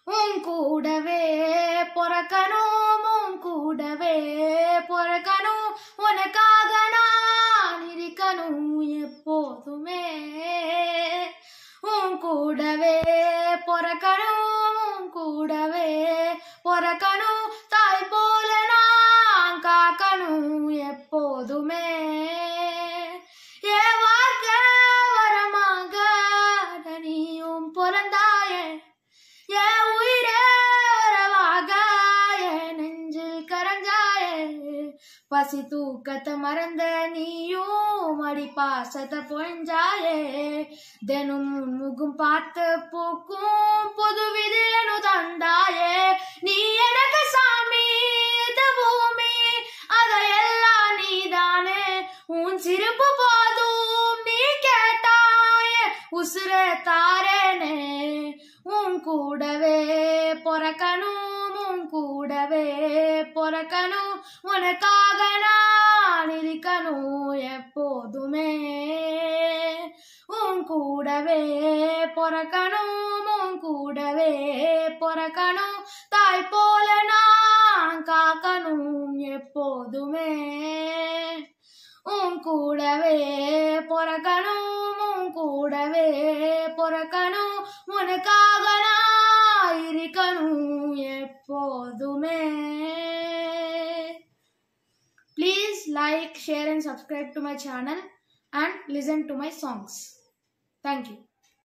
உன் கூடவே பொறக்கணும், உன் கூடவே பொறக்கணும், உனக்காக நான் இருக்கணும் எப்போதுமே. உன் கூடவே பொறக்கணும், உன் கூடவே பொறக்கணும், தாய் போல நான் காக்கணும் எப்போதுமே. என் வாழ்க்கை வரமாக நீயும் பொறந்தாயே, என் உயிரே வரவாக என் நெஞ்சில் கரஞ்சாயே. பசி தூக்கத்தை மறந்த நீயும் அடி பாசத்தை பொழிஞ்சாயே. தினம் முகம் பார்த்து பூக்கும் புது விதியனு தந்தாயே. நீ எனக்கு சாமி, இது பூமி, அதையெல்லாம் நீதானே. உன் சிரிப்பு போதும் நீ கேட்டாயே, உசுரே தாரேனே. உன் கூடவே பொறக்கணும், உன் கூடவே பொறக்கணும், உனக்காக நான் இருக்கணும் எப்போதுமே. உன் கூடவே பொறக்கணும், உன் கூடவே பொறக்கணும், தாய் போல நான் காக்கணும் எப்போதுமே. உன் கூடவே பொறக்கணும், உன் கூடவே பொறக்கணும், உனக்காக நான் இருக்கணும் எப்போதுமே. Please like, share and subscribe to my channel and listen to my songs. Thank you.